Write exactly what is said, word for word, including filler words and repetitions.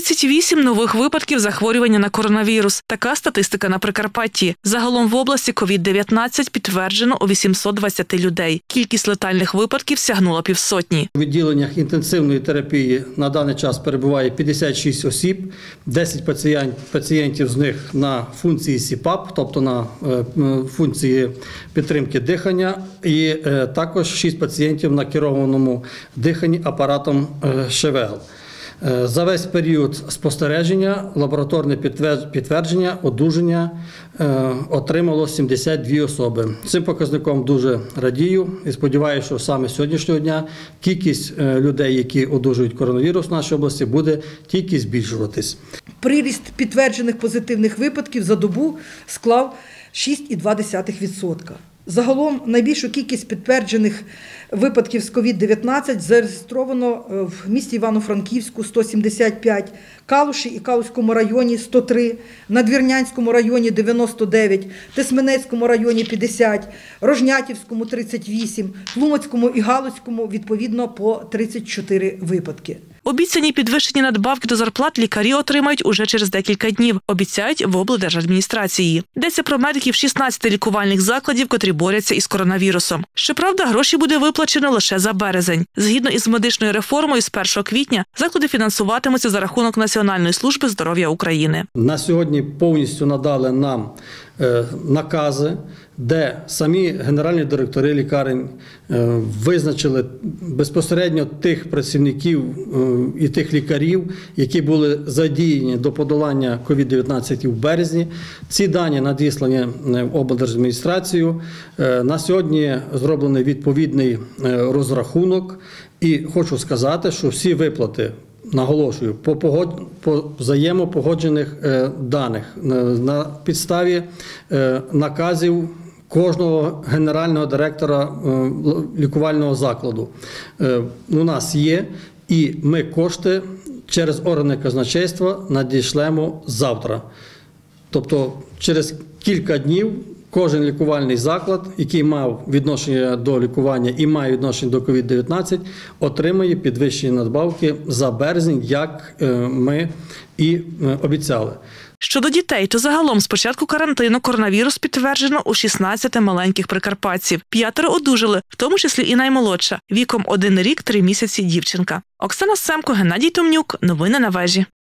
тридцять вісім нових випадків захворювання на коронавірус. Така статистика на Прикарпатті. Загалом в області ковід дев'ятнадцять підтверджено у вісімсот двадцяти людей. Кількість летальних випадків сягнула півсотні. У відділеннях інтенсивної терапії на даний час перебуває п'ятдесят шість осіб, десять пацієнтів з них на функції сі пап, тобто на функції підтримки дихання, і також шість пацієнтів на керованому диханні апаратом ШВЛ. За весь період спостереження лабораторне підтвердження одужання отримало сімдесят дві особи. Цим показником дуже радію і сподіваюся, що саме з сьогоднішнього дня кількість людей, які одужують коронавірус в нашій області, буде тільки збільшуватись. Приріст підтверджених позитивних випадків за добу склав шість цілих дві десятих відсотка. Загалом найбільшу кількість підтверджених випадків з ковід дев'ятнадцять зареєстровано в місті Івано-Франківську – сто сімдесят п'ять, Калуші і Калузькому районі – сто три, Надвірнянському районі – дев'яносто дев'ять, Тисменецькому районі – п'ятдесят, Рожнятівському – тридцять вісім, Тлумацькому і Галицькому відповідно по тридцять чотири випадки. Обіцяні підвищені надбавки до зарплат лікарі отримають уже через декілька днів, обіцяють в облдержадміністрації. Йдеться про медиків шістнадцяти лікувальних закладів, котрі борються із коронавірусом. Щоправда, гроші буде виплачено лише за березень. Згідно із медичною реформою, з першого квітня заклади фінансуватимуться за рахунок Національної служби здоров'я України. На сьогодні повністю надали нам накази, де самі генеральні директори лікарень визначили безпосередньо тих працівників і тих лікарів, які були задіяні до подолання ковід дев'ятнадцять в березні. Ці дані надіслані в облдержадміністрацію. На сьогодні зроблений відповідний розрахунок. І хочу сказати, що всі виплати, наголошую, по, погод... по взаємопогоджених е, даних, на, на підставі е, наказів кожного генерального директора е, лікувального закладу е, у нас є, і ми кошти через органи казначейства надішлемо завтра. Тобто через кілька днів кожен лікувальний заклад, який мав відношення до лікування і має відношення до ковід дев'ятнадцять, отримає підвищені надбавки за березень, як ми і обіцяли. Щодо дітей, то загалом з початку карантину коронавірус підтверджено у шістнадцяти маленьких прикарпатців. П'ятеро одужали, в тому числі і наймолодша, віком один рік, три місяці дівчинка. Оксана Семко, Геннадій Томнюк. Новини на Вежі.